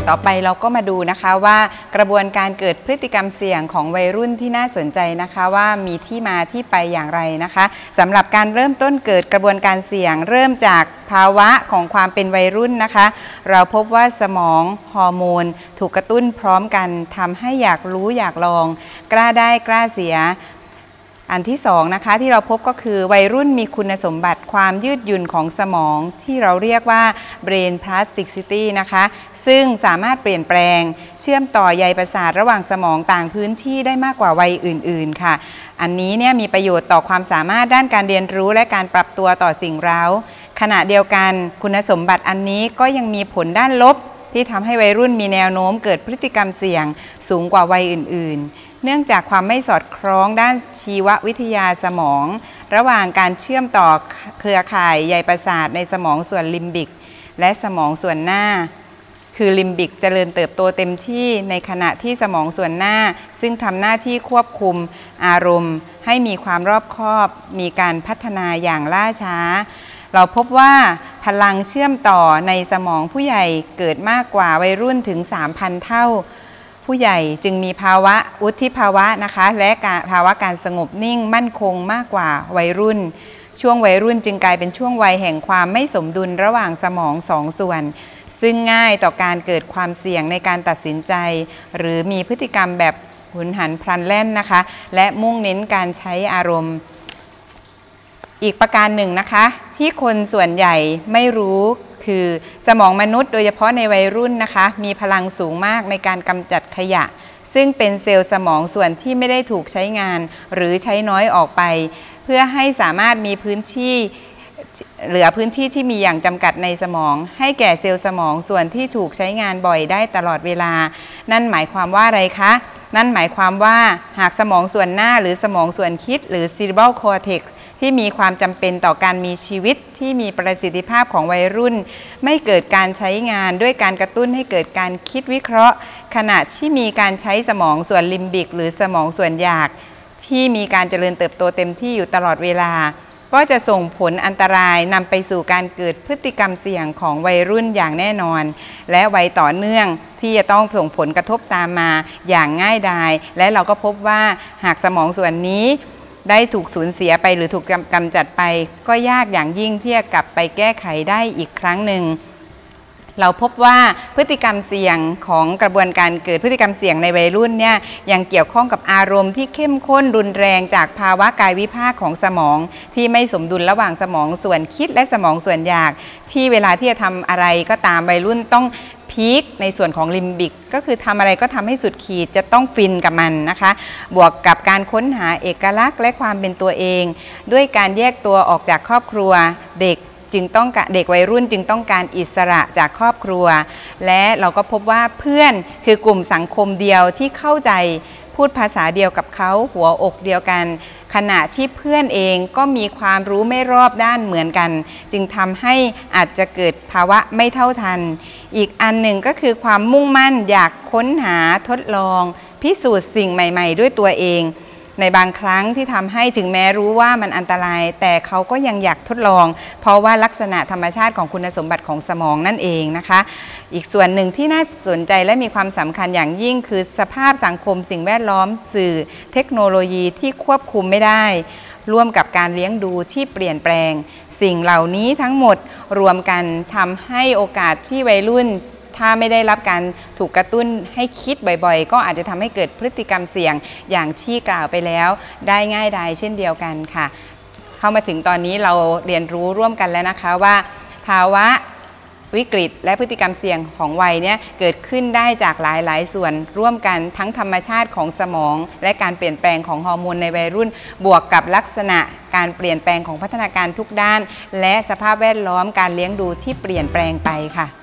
ต่อไปเราก็มาดูนะคะว่ากระบวนการเกิดพฤติกรรมเสี่ยงของวัยรุ่นที่น่าสนใจนะคะว่ามีที่มาที่ไปอย่างไรนะคะสำหรับการเริ่มต้นเกิดกระบวนการเสี่ยงเริ่มจากภาวะของความเป็นวัยรุ่นนะคะเราพบว่าสมองฮอร์โมนถูกกระตุ้นพร้อมกันทำให้อยากรู้อยากลองกล้าได้กล้าเสียอันที่สองนะคะที่เราพบก็คือวัยรุ่นมีคุณสมบัติความยืดหยุ่นของสมองที่เราเรียกว่า brain plasticity นะคะซึ่งสามารถเปลี่ยนแปลงเชื่อมต่อใยประสาทระหว่างสมองต่างพื้นที่ได้มากกว่าวัยอื่นๆค่ะอันนี้เนี่ยมีประโยชน์ต่อความสามารถด้านการเรียนรู้และการปรับตัวต่อสิ่งเร้าขณะเดียวกันคุณสมบัติอันนี้ก็ยังมีผลด้านลบที่ทำให้วัยรุ่นมีแนวโน้มเกิดพฤติกรรมเสี่ยงสูงกว่าวัยอื่นๆเนื่องจากความไม่สอดคล้องด้านชีววิทยาสมองระหว่างการเชื่อมต่อเครือข่ายใยประสาทในสมองส่วนลิมบิกและสมองส่วนหน้าคือลิมบิกเจริญเติบโตเต็มที่ในขณะที่สมองส่วนหน้าซึ่งทำหน้าที่ควบคุมอารมณ์ให้มีความรอบคอบมีการพัฒนาอย่างล่าช้าเราพบว่าพลังเชื่อมต่อในสมองผู้ใหญ่เกิดมากกว่าวัยรุ่นถึง 3,000 เท่าผู้ใหญ่จึงมีภาวะวุฒิภาวะนะคะและภาวะการสงบนิ่งมั่นคงมากกว่าวัยรุ่นช่วงวัยรุ่นจึงกลายเป็นช่วงวัยแห่งความไม่สมดุลระหว่างสมองสองส่วนซึ่งง่ายต่อการเกิดความเสี่ยงในการตัดสินใจหรือมีพฤติกรรมแบบหุนหันพลันแล่นนะคะและมุ่งเน้นการใช้อารมณ์อีกประการหนึ่งนะคะที่คนส่วนใหญ่ไม่รู้คือสมองมนุษย์โดยเฉพาะในวัยรุ่นนะคะมีพลังสูงมากในการกำจัดขยะซึ่งเป็นเซลล์สมองส่วนที่ไม่ได้ถูกใช้งานหรือใช้น้อยออกไปเพื่อให้สามารถมีพื้นที่เหลือพื้นที่ที่มีอย่างจำกัดในสมองให้แก่เซลล์สมองส่วนที่ถูกใช้งานบ่อยได้ตลอดเวลานั่นหมายความว่าอะไรคะนั่นหมายความว่าหากสมองส่วนหน้าหรือสมองส่วนคิดหรือ cerebral cortex ที่มีความจำเป็นต่อการมีชีวิตที่มีประสิทธิภาพของวัยรุ่นไม่เกิดการใช้งานด้วยการกระตุ้นให้เกิดการคิดวิเคราะห์ขณะที่มีการใช้สมองส่วนลิมบิกหรือสมองส่วนหยากที่มีการเจริญเติบโตเต็มที่อยู่ตลอดเวลาก็จะส่งผลอันตรายนำไปสู่การเกิดพฤติกรรมเสี่ยงของวัยรุ่นอย่างแน่นอนและวัยต่อเนื่องที่จะต้องส่งผลกระทบตามมาอย่างง่ายดายและเราก็พบว่าหากสมองส่วนนี้ได้ถูกสูญเสียไปหรือถูกกำจัดไปก็ยากอย่างยิ่งที่จะกลับไปแก้ไขได้อีกครั้งหนึ่งเราพบว่าพฤติกรรมเสี่ยงของกระบวนการเกิดพฤติกรรมเสี่ยงในวัยรุ่นเนี่ยยังเกี่ยวข้องกับอารมณ์ที่เข้มข้นรุนแรงจากภาวะกายวิภาคของสมองที่ไม่สมดุลระหว่างสมองส่วนคิดและสมองส่วนอยากที่เวลาที่จะทำอะไรก็ตามวัยรุ่นต้องพีคในส่วนของลิมบิกก็คือทำอะไรก็ทำให้สุดขีดจะต้องฟินกับมันนะคะบวกกับการค้นหาเอกลักษณ์และความเป็นตัวเองด้วยการแยกตัวออกจากครอบครัวเด็กวัยรุ่นจึงต้องการอิสระจากครอบครัวและเราก็พบว่าเพื่อนคือกลุ่มสังคมเดียวที่เข้าใจพูดภาษาเดียวกับเขาหัวอกเดียวกันขณะที่เพื่อนเองก็มีความรู้ไม่รอบด้านเหมือนกันจึงทำให้อาจจะเกิดภาวะไม่เท่าทันอีกอันหนึ่งก็คือความมุ่งมั่นอยากค้นหาทดลองพิสูจน์สิ่งใหม่ๆด้วยตัวเองในบางครั้งที่ทำให้ถึงแม้รู้ว่ามันอันตรายแต่เขาก็ยังอยากทดลองเพราะว่าลักษณะธรรมชาติของคุณสมบัติของสมองนั่นเองนะคะอีกส่วนหนึ่งที่น่าสนใจและมีความสำคัญอย่างยิ่งคือสภาพสังคมสิ่งแวดล้อมสื่อเทคโนโลยีที่ควบคุมไม่ได้ร่วมกับการเลี้ยงดูที่เปลี่ยนแปลงสิ่งเหล่านี้ทั้งหมดรวมกันทำให้โอกาสที่วัยรุ่นถ้าไม่ได้รับการถูกกระตุ้นให้คิดบ่อยๆก็อาจจะทำให้เกิดพฤติกรรมเสี่ยงอย่างที่กล่าวไปแล้วได้ง่ายดายเช่นเดียวกันค่ะเข้ามาถึงตอนนี้เราเรียนรู้ร่วมกันแล้วนะคะว่าภาวะวิกฤตและพฤติกรรมเสี่ยงของวัยเนี่ยเกิดขึ้นได้จากหลายส่วนร่วมกันทั้งธรรมชาติของสมองและการเปลี่ยนแปลงของฮอร์โมนในวัยรุ่นบวกกับลักษณะการเปลี่ยนแปลงของพัฒนาการทุกด้านและสภาพแวดล้อมการเลี้ยงดูที่เปลี่ยนแปลงไปค่ะ